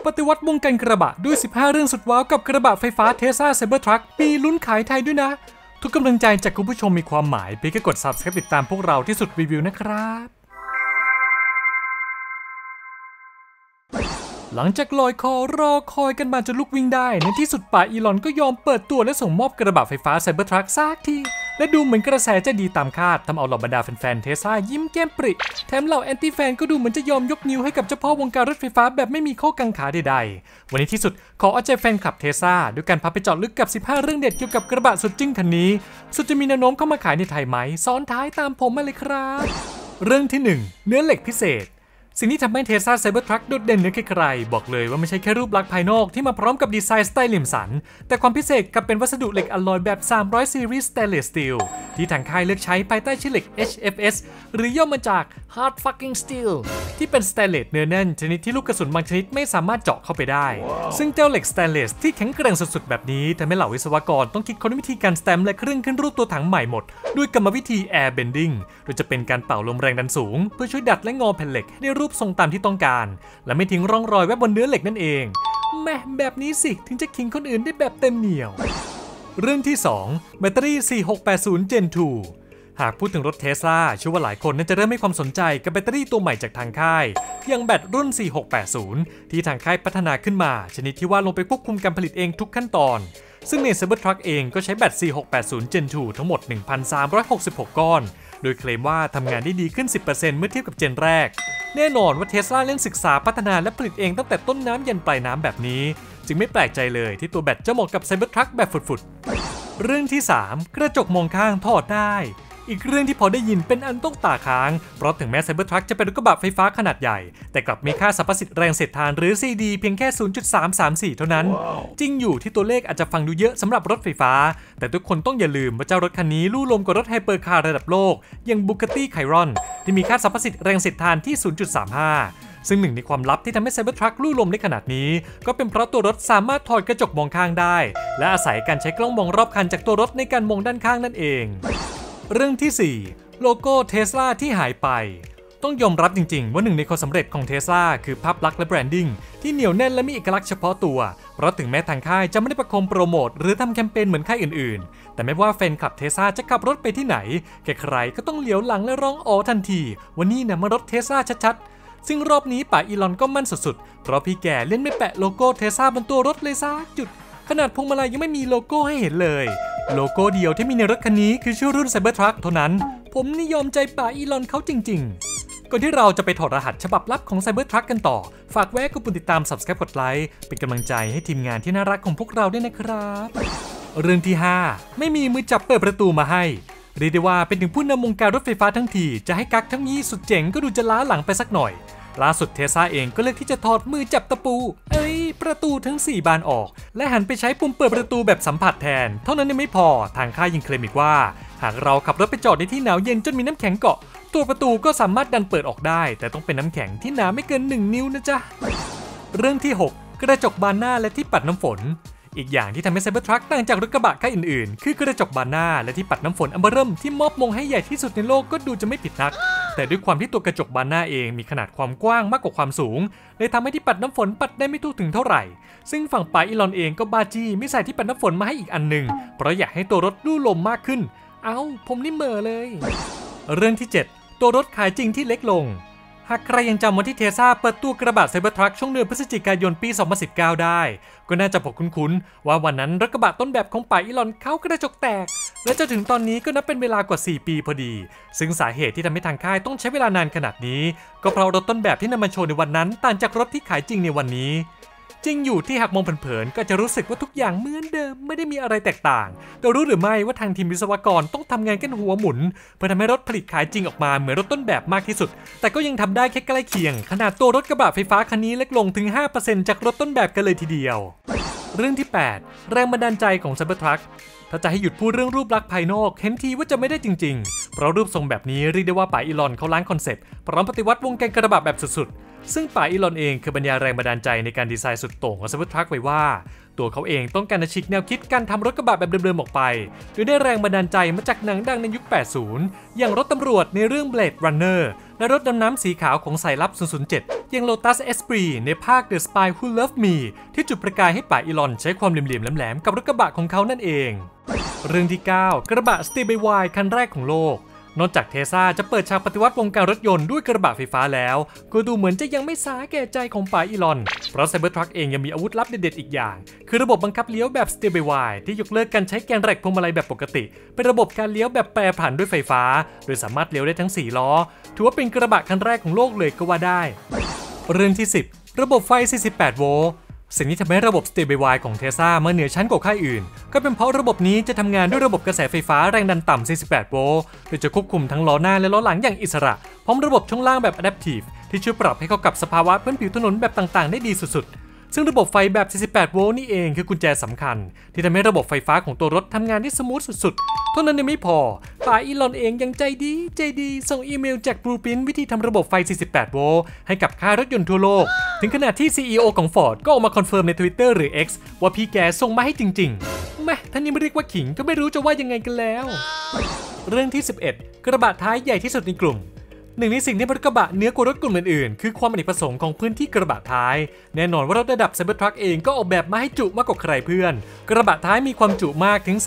ปฏิวัติวงการกระบะด้วย15เรื่องสุดว้าวกับกระบะไฟฟ้า Tesla Cybertruck มีลุ้นขายไทยด้วยนะทุกกำลังใจจากคุณผู้ชมมีความหมายเพียงแค่กด Subscribe ติดตามพวกเราที่สุดรีวิวนะครับหลังจากลอยคอรอคอยกันมาจนลุกวิ่งได้ในที่สุดป่าอีลอนก็ยอมเปิดตัวและส่งมอบกระบะไฟฟ้า Cybertruck สักทีและดูเหมือนกระแสจะดีตามคาดทำเอาเหล่าบรรดาแฟนๆ Tesla ยิ้มแก้มปริแถมเหล่าแอนตี้แฟนก็ดูเหมือนจะยอมยกนิ้วให้กับเจ้าพ่อวงการรถไฟฟ้าแบบไม่มีข้อกังขาใดๆวันนี้ที่สุดขอเอาใจแฟนคลับ Tesla ด้วยการพาไปเจาะลึกกับ15เรื่องเด็ดเกี่ยวกับกระบะสุดจึ้งคันนี้สุดจะมีแนวโน้มเข้ามาขายในไทยไหมซ้อนท้ายตามผมมาเลยครับเรื่องที่1เนื้อเหล็กพิเศษสิ่งที่ทำให้ Tesla Cybertruck โดดเด่นเหนือใครๆบอกเลยว่าไม่ใช่แค่รูปลักษณ์ภายนอกที่มาพร้อมกับดีไซน์สไตล์เหลี่ยมสันแต่ความพิเศษกับเป็นวัสดุเหล็กอลลอยแบบ300 Series Stainless Steel ที่ทางค่ายเลือกใช้ภายใต้ชื่อเหล็ก HFS หรือย่อมาจาก Hard Fucking Steel ที่เป็นสแตนเลสเนื้อแน่นชนิดที่ลูกกระสุนบางชนิดไม่สามารถเจาะเข้าไปได้ซึ่งเจ้าเหล็กสแตนเลสที่แข็งแกร่งสุดๆแบบนี้ทำให้เหล่าวิศวกรต้องคิดค้นวิธีการสแตมป์และเครื่องขึ้นรูปตัวถังใหม่หมดด้วยกรรมวิธี Air Bending โดยจะเป็นการเป่าลมแรงดันสูงเพื่อช่วยดัดและงอแผ่นเหล็กให้ได้รูปทรงตามที่ต้องการและไม่ทิ้งร่องรอยไว้บนเนื้อเหล็กนั่นเองแม่แบบนี้สิถึงจะขิงคนอื่นได้แบบเต็มเหนียวเรื่องที่2แบตเตอรี่4680 Gen 2หากพูดถึงรถ Tesla เชื่อว่าหลายคนน่าจะเริ่มให้ความสนใจกับแบตเตอรี่ตัวใหม่จากทางค่ายอย่างแบตรุ่น4680ที่ทางค่ายพัฒนาขึ้นมาชนิดที่ว่าลงไปควบคุมการผลิตเองทุกขั้นตอนซึ่งใน Cybertruck เองก็ใช้แบต4680 Gen 2ทั้งหมด 1,366 ก้อนโดยเคลมว่าทำงานได้ดีขึ้น 10% เมื่อเทียบกับเจนแรกแน่นอนว่า Tesla เล่นศึกษาพัฒนาและผลิตเองตั้งแต่ต้นน้ำยันปลายน้ำแบบนี้จึงไม่แปลกใจเลยที่ตัวแบตจะเหมาะกับ Cybertruck แบบฝุดๆเรื่องที่3กระจกมองข้างถอดได้อีกเรื่องที่พอได้ยินเป็นอันต้องตาค้างเพราะถึงแม้ Cybertruck จะเป็นรถกระบะไฟฟ้าขนาดใหญ่แต่กลับมีค่าสรรพสิทธิ์แรงเสียดทานหรือ CD เพียงแค่ 0.334 เท่านั้นจริงอยู่ที่ตัวเลขอาจจะฟังดูเยอะสำหรับรถไฟฟ้าแต่ทุกคนต้องอย่าลืมว่าเจ้ารถคันนี้ลู่ลมกว่ารถไฮเปอร์คาร์ระดับโลกอย่าง Bugatti Chiron ที่มีค่าสรรพสิทธิ์แรงเสียดทานที่ 0.35 ซึ่งหนึ่งในความลับที่ทำให้ Cybertruck ลู่ลมได้ขนาดนี้ก็เป็นเพราะตัวรถสามารถถอดกระจกมองข้างได้และอาศัยการใช้กล้องมองรอบคันจากตัวรถในการมองด้านข้างนั่นเองเรื่องที่4โลโก้ Tesla ที่หายไปต้องยอมรับจริงๆว่าหนึ่งในความสำเร็จของ Tesla คือภาพลักษณ์และแบรนดิ้งที่เหนียวแน่นและมีเอกลักษณ์เฉพาะตัวเพราะถึงแม้ทางค่ายจะไม่ได้ประโคมโปรโมทหรือทำแคมเปญเหมือนค่ายอื่นๆแต่ไม่ว่าแฟนคลับ Tesla จะขับรถไปที่ไหนใครๆก็ต้องเหลียวหลังและร้องอ๋อทันทีว่านี่นะมารถ Tesla ชัดๆซึ่งรอบนี้ป่าอีลอนก็มั่นสุดๆเพราะพี่แก่เล่นไม่แปะโลโก้ Tesla บนตัวรถเลยสักจุดขนาดพวงมาลัยยังไม่มีโลโก้ให้เห็นเลยโลโก้เดียวที่มีในรถคันนี้คือชื่อรุ่น Cybertruck เท่านั้นผมนิยมใจป่าอีลอนเขาจริงๆก่อนที่เราจะไปถอดรหัสฉบับลับของ Cybertruck กันต่อฝากแวะกดปุ่มติดตาม Subscribe กดไลค์เป็นกำลังใจให้ทีมงานที่น่ารักของพวกเราด้วยนะครับเรื่องที่5ไม่มีมือจับเปิดประตูมาให้เรียกได้ว่าเป็นถึงผู้นำวงการรถไฟฟ้าทั้งทีจะให้กักทั้งนี้สุดเจ๋งก็ดูจะล้าหลังไปสักหน่อยล่าสุด Tesla เองก็เลือกที่จะถอดมือจับตะปูประตูทั้ง4บานออกและหันไปใช้ปุ่มเปิดประตูแบบสัมผัสแทนเท่านั้นยังไม่พอทางค่ายยังเคลมอีกว่าหากเราขับรถไปจอดในที่หนาวเย็นจนมีน้ำแข็งเกาะตัวประตูก็สามารถดันเปิดออกได้แต่ต้องเป็นน้ำแข็งที่หนาไม่เกิน1 นิ้วนะจ๊ะเรื่องที่6กระจกบานหน้าและที่ปัดน้ำฝนอีกอย่างที่ทำให้ Cybertruck ต่างจากรถกระบะค่ายอื่นๆคือกระจกบานหน้าและที่ปัดน้ำฝนอันเบอร์เริ่มที่มอบมงให้ใหญ่ที่สุดในโลกก็ดูจะไม่ผิดนักแต่ด้วยความที่ตัวกระจกบานหน้าเองมีขนาดความกว้างมากกว่าความสูงเลยทำให้ที่ปัดน้ำฝนปัดได้ไม่ทั่วถึงเท่าไหร่ซึ่งฝั่งป่าอีลอนเองก็บาจี้ไม่ใส่ที่ปัดน้ำฝนมาให้อีกอันหนึ่งเพราะอยากให้ตัวรถลู่ลมมากขึ้นผมนี่เหม่อเลยเรื่องที่7ตัวรถขายจริงที่เล็กลงหากใครยังจำวันที่ Tesla เปิดตัวกระบะ Cybertruck ช่วงเดือนพฤศจิกายนปี 2019 ได้ก็น่าจะพอคุ้นๆว่าวันนั้นรถกระบะต้นแบบของป่าอีลอนเขากระจกแตกและจนถึงตอนนี้ก็นับเป็นเวลากว่า4 ปีพอดีซึ่งสาเหตุที่ทำให้ทางค่ายต้องใช้เวลานานขนาดนี้ก็เพราะรถต้นแบบที่นำมาโชว์ในวันนั้นต่างจากรถที่ขายจริงในวันนี้จริงอยู่ที่หากมองเผินๆก็จะรู้สึกว่าทุกอย่างเหมือนเดิมไม่ได้มีอะไรแตกต่างแต่รู้หรือไม่ว่าทางทีมวิศวกรต้องทำงานกันหัวหมุนเพื่อทำให้รถผลิตขายจริงออกมาเหมือนรถต้นแบบมากที่สุดแต่ก็ยังทำได้แค่ใกล้เคียงขนาดตัวรถกระบะไฟฟ้าคันนี้เล็กลงถึง 5% จากรถต้นแบบกันเลยทีเดียวเรื่องที่8แรงบันดาลใจของ Cybertruck ถ้าจะให้หยุดพูดเรื่องรูปลักษณ์ภายนอกเห็นทีว่าจะไม่ได้จริงๆเพราะรูปทรงแบบนี้เรียกได้ว่าป่าอีลอนเขาล้างคอนเซ็ปต์พร้อมปฏิวัติวงการกระบะแบบสุดๆซึ่งป๋าอีลอนเองคือบรรยายแรงบันดาลใจในการดีไซน์สุดโต่งของ Cybertruck ไว้ว่าตัวเขาเองต้องการจะฉีกแนวคิดการทำรถกระบะแบบเดิมๆออกไปโดยได้แรงบันดาลใจมาจากหนังดังในยุค 80 อย่างรถตำรวจในเรื่อง Blade Runner และรถดำน้ำสีขาวของสายลับ 007 อย่าง Lotus Esprit ในภาค The Spy Who Loved Me ที่จุดประกายให้ป๋าอีลอนใช้ความเหลี่ยมๆแหลมๆกับรถกระบะของเขานั่นเองเรื่องที่ 9 กระบะ Stay-by-Wire คันแรกของโลกนอกจากเทสลาจะเปิดฉากปฏิวัติวงการรถยนต์ด้วยกระบะไฟฟ้าแล้วก็ดูเหมือนจะยังไม่สาแก่ใจของป๋าอีลอนเพราะ Cybertruck เองยังมีอาวุธลับเด็ดๆอีกอย่างคือระบบบังคับเลี้ยวแบบ Stay-by-Wire ที่ยกเลิกการใช้แกนแรกพวงมาลัยแบบปกติเป็นระบบการเลี้ยวแบบแปรผันด้วยไฟฟ้าโดยสามารถเลี้ยวได้ทั้ง4ล้อถือว่าเป็นกระบะคันแรกของโลกเลยก็ว่าได้เรื่องที่ 10 ระบบไฟ 48 โวลต์สิ่งที่ทำให้ระบบ Stay-by-Wire ของ Tesla มาเหนือชั้นกว่าค่ายอื่นก็เป็นเพราะระบบนี้จะทำงานด้วยระบบกระแสไฟฟ้าแรงดันต่ำ 48 โวลต์โดยจะควบคุมทั้งล้อหน้าและล้อหลังอย่างอิสระพร้อมระบบช่วงล่างแบบ Adaptive ที่ช่วยปรับให้เข้ากับสภาวะพื้นผิวถนนแบบต่างๆได้ดีสุดๆซึ่งระบบไฟแบบ 48 โวลต์นี่เองคือกุญแจสำคัญที่ทำให้ระบบไฟฟ้าของตัวรถทำงานได้สมูทสุดๆเท่านั้นยังไม่พอป๋าอีลอนเองยังใจดีส่งอีเมลแจกบลูพรินท์วิธีทำระบบไฟ 48 โวลต์ให้กับค่ายรถยนต์ทั่วโลกถึงขนาดที่ CEO ของ Ford ก็ออกมาคอนเฟิร์มใน Twitter หรือ X ว่าพี่แกส่งมาให้จริงๆแม่ท่านนี้ไม่เรียกว่าขิงก็ไม่รู้จะว่ายังไงกันแล้วเรื่องที่ 11 กระบะท้ายใหญ่ที่สุดในกลุ่มหนึ่งในสิ่งที่รถกระบะเหนือกว่ารถกลุ่มอื่นๆคือความอเนกประสงค์ของพื้นที่กระบะท้ายแน่นอนว่ารถระดับ Cybertruck เองก็ออกแบบมาให้จุมากกว่าใครเพื่อนกระบะท้ายมีความจุมากถึง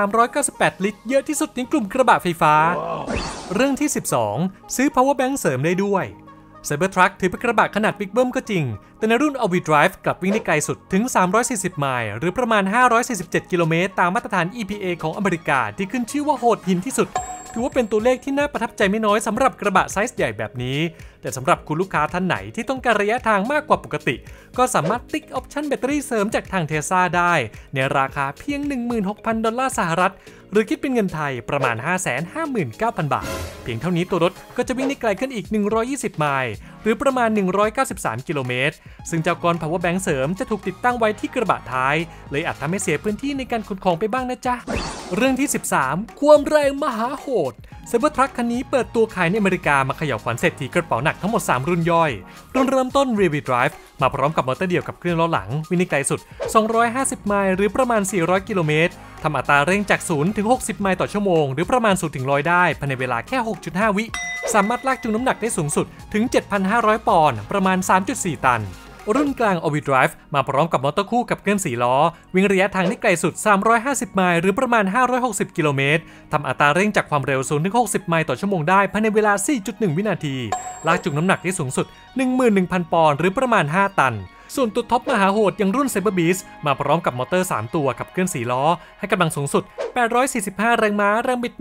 3,398 ลิตรเยอะที่สุดในกลุ่มกระบะไฟฟ้า เรื่องที่ 12 ซื้อ power bank เสริมได้ด้วย Cybertruck ถือเป็นกระบะขนาดบิ๊กเบิ้มก็จริงแต่ในรุ่น All-Wheel Drive กลับวิ่งได้ไกลสุดถึง340ไมล์หรือประมาณ547กิโลเมตรตามมาตรฐาน EPA ของอเมริกาที่ขึ้นชื่อว่าโหดหินที่สุดถือว่าเป็นตัวเลขที่น่าประทับใจไม่น้อยสำหรับกระบะไซส์ใหญ่แบบนี้แต่สำหรับคุณลูกค้าท่านไหนที่ต้องการระยะทางมากกว่าปกติก็สามารถติ๊กออปชั่นแบตเตอรี่เสริมจากทาง Tesla ได้ในราคาเพียง 16,000 ดอลลาร์สหรัฐหรือคิดเป็นเงินไทยประมาณ 559,000 บาทเพียงเท่านี้ตัวรถก็จะวิ่งได้ไกลขึ้นอีก120ไมล์หรือประมาณ193กิโลเมตรซึ่งเจ้ากร power bank เสริมจะถูกติดตั้งไว้ที่กระบะท้ายเลยอาจทำให้เสียพื้นที่ในการขนของไปบ้างนะจ๊ะเรื่องที่ 13 ความแรงมหาโหด Cybertruck คันนี้เปิดตัวขายในอเมริกามาเขย่าขวัญเศรษฐีกระเป๋าหนักทั้งหมด3รุ่นย่อยรุ่นเริ่มต้น Rear-Wheel Drive มาพร้อมกับมอเตอร์เดี่ยวกับเครื่องล้อหลังวิ่งได้ไกลสุด250ไมล์หรือประมาณ400กิโลเมตรทำอัตราเร่งจาก0ถึง60ไมล์ต่อชั่วโมงหรือประมาณ0ถึง100ได้ภายในเวลาแค่ 6.5 วิสามารถลากจูงน้ำหนักได้สูงสุดถึง 7,500 ปอนด์ประมาณ 3.4 ตันรุ่นกลาง All-Wheel Drive มาพร้อมกับมอเตอร์คู่กับเครื่อง4ล้อวิ่งระยะทางได้ไกลสุด350ไมล์หรือประมาณ560กิโลเมตรทำอัตราเร่งจากความเร็ว0ถึง60ไมล์ต่อชั่วโมงได้ภายในเวลา 4.1 วินาทีลากจูงน้ำหนักได้สูงสุด 11,000 ปอนด์หรือประมาณ5ตันส่วนตัวท็อปมหาโหดอย่างรุ่น Cyber Beast มาพร้อมกับมอเตอร์3ตัวกับเครื่อง4ล้อให้กำลังสูงสุด845แรงม้าแรงบิด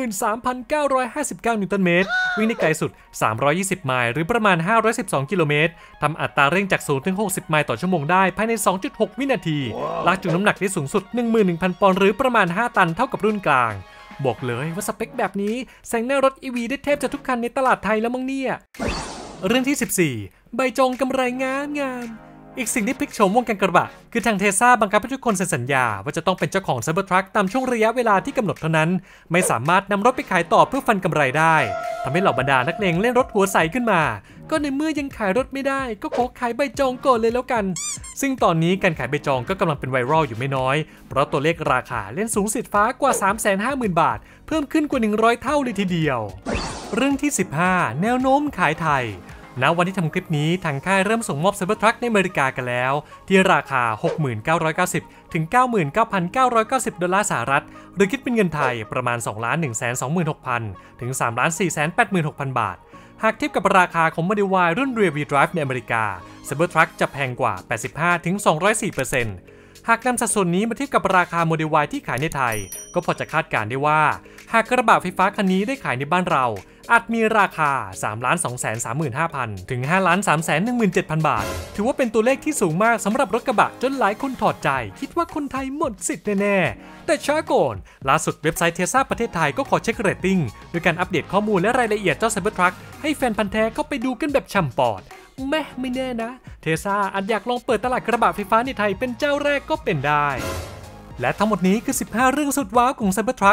13,959 นิวตันเมตรวิ่งได้ไกลสุด320ไมล์หรือประมาณ512กิโลเมตรทำอัตราเร่งจาก0ถึง60ไมล์ต่อชั่วโมงได้ภายใน 2.6 วินาทีลากจูงน้ำหนักได้สูงสุด 11,000 ปอนด์หรือประมาณ5ตันเท่ากับรุ่นกลางบอกเลยว่าสเปคแบบนี้แซงหน้ารถ EV ได้แทบจะทุกคันในตลาดไทยแล้วมั้งเนี่ยเรื่องที่ 14 ใบจองกำไรงามอีกสิ่งที่พลิกโฉมวงการกระบะคือทาง Tesla บังคับให้ทุกคนเซ็นสัญญาว่าจะต้องเป็นเจ้าของ Cybertruck ตามช่วงระยะเวลาที่กำหนดเท่านั้นไม่สามารถนำรถไปขายต่อเพื่อฟันกำไรได้ทำให้เหล่าบรรดานักเลงเล่นรถหัวใสขึ้นมาก็ในเมื่อยังขายรถไม่ได้ก็ขอขายใบจองก่อนเลยแล้วกันซึ่งตอนนี้การขายใบจองก็กำลังเป็นไวรัลอยู่ไม่น้อยเพราะตัวเลขราคาเล่นสูงสุดฟ้ากว่า 350,000 บาทเพิ่มขึ้นกว่า100เท่าเลยทีเดียวเรื่องที่ 15 แนวโน้มขายไทยณวันที่ทำคลิปนี้ทางค่ายเริ่มส่งมอบ Cybertruck ในอเมริกากันแล้วที่ราคา 6,990 ถึง 99,990 ดอลลาร์สหรัฐหรือคิดเป็นเงินไทยประมาณ 2,126,000 ถึง 3,486,000 บาทหากเทียบกับราคาของ Model Y รุ่น Rear-Wheel Drive ในอเมริกา Cybertruck จะแพงกว่า 85 ถึง 204%หากนำสัดส่วนนี้มาเทียบกับราคา Model Y ที่ขายในไทยก็พอจะคาดการณ์ได้ว่าหากกระบะไฟฟ้าคันนี้ได้ขายในบ้านเราอาจมีราคา 3,235,000 ถึง 5,317,000 บาทถือว่าเป็นตัวเลขที่สูงมากสำหรับรถกระบะจนหลายคนถอดใจคิดว่าคนไทยหมดสิทธิ์แน่ๆแต่ช้าก่อนล่าสุดเว็บไซต์ Tesla ประเทศไทยก็ขอเช็คเรตติ้งโดยการอัปเดตข้อมูลและรายละเอียดเจ้า Cybertruck ให้แฟนพันธุ์แท้เข้าไปดูกันแบบฉ่ำปอดไม่แน่นะ Tesla อาจอยากลองเปิดตลาดกระบะไฟฟ้าในไทยเป็นเจ้าแรกก็เป็นได้และทั้งหมดนี้คือ15เรื่องสุดว้าวของ Cybertruck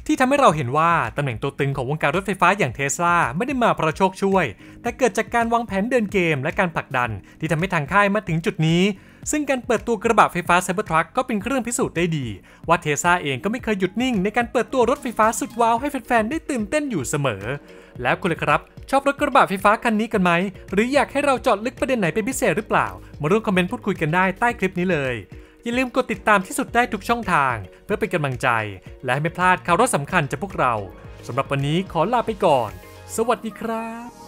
ที่ทำให้เราเห็นว่าตำแหน่งตัวตึงของวงการรถไฟฟ้าอย่าง Tesla ไม่ได้มาเพราะโชคช่วยแต่เกิดจากการวางแผนเดินเกมและการผลักดันที่ทำให้ทางค่ายมาถึงจุดนี้ซึ่งการเปิดตัวกระบะไฟฟ้า Cybertruck ก็เป็นเครื่องพิสูจน์ได้ดีว่า Tesla เองก็ไม่เคยหยุดนิ่งในการเปิดตัวรถไฟฟ้าสุดว้าวให้แฟนๆได้ตื่นเต้นอยู่เสมอแล้วคุณล่ะครับชอบรถกระบะไฟฟ้าคันนี้กันไหมหรืออยากให้เราเจาะลึกประเด็นไหนเป็นพิเศษหรือเปล่ามาร่วมคอมเมนต์พูดคุยกันได้ใต้คลิปนี้เลยอย่าลืมกดติดตามที่สุดได้ทุกช่องทางเพื่อเป็นกำลังใจและไม่พลาดข่าวสำคัญจากพวกเราสำหรับวันนี้ขอลาไปก่อนสวัสดีครับ